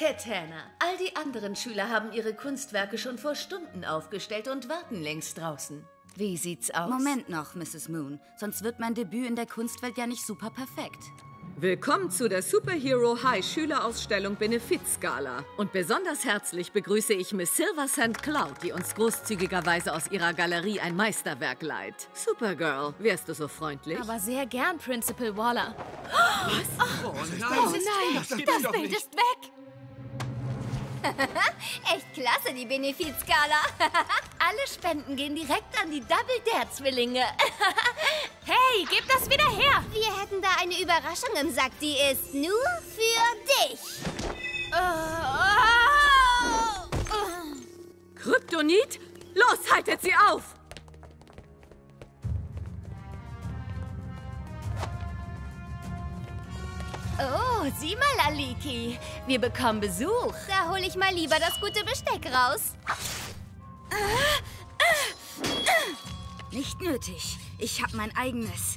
Ketana, all die anderen Schüler haben ihre Kunstwerke schon vor Stunden aufgestellt und warten längst draußen. Wie sieht's aus? Moment noch, Mrs. Moon. Sonst wird mein Debüt in der Kunstwelt ja nicht super perfekt. Willkommen zu der Superhero High Schülerausstellung Benefizgala. Und besonders herzlich begrüße ich Miss Silver St. Cloud, die uns großzügigerweise aus ihrer Galerie ein Meisterwerk leiht. Supergirl, wärst du so freundlich? Aber sehr gern, Principal Waller. Was? Oh nein, Das Bild ist weg! Echt klasse, die Benefizgala. Alle Spenden gehen direkt an die Double-Dare-Zwillinge. Hey, gib das wieder her! Wir hätten da eine Überraschung im Sack, die ist nur für dich. Kryptonit? Los, haltet sie auf! Oh, sieh mal, Aliki. Wir bekommen Besuch. Da hole ich mal lieber das gute Besteck raus. Nicht nötig. Ich habe mein eigenes.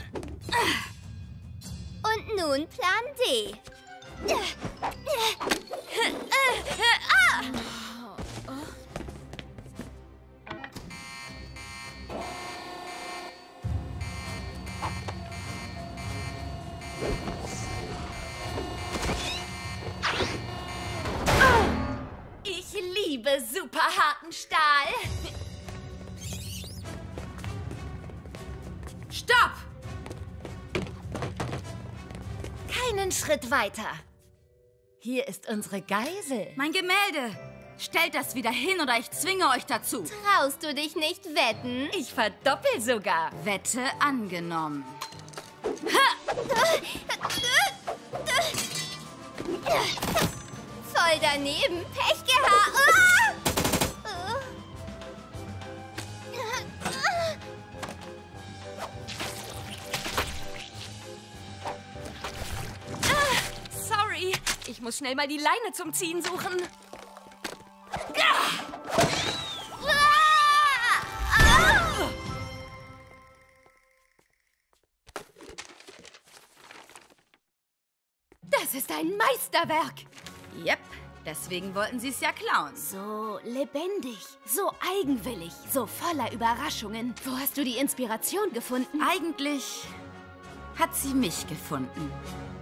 Und nun Plan D. Ich liebe superharten Stahl. Stopp! Keinen Schritt weiter. Hier ist unsere Geisel. Mein Gemälde! Stellt das wieder hin oder ich zwinge euch dazu. Traust du dich nicht wetten? Ich verdoppel sogar. Wette angenommen. Voll daneben. Pech gehabt. Sorry, ich muss schnell mal die Leine zum Ziehen suchen. Das ist ein Meisterwerk. Yep, deswegen wollten sie es ja klauen. So lebendig, so eigenwillig, so voller Überraschungen. Wo hast du die Inspiration gefunden? Eigentlich hat sie mich gefunden.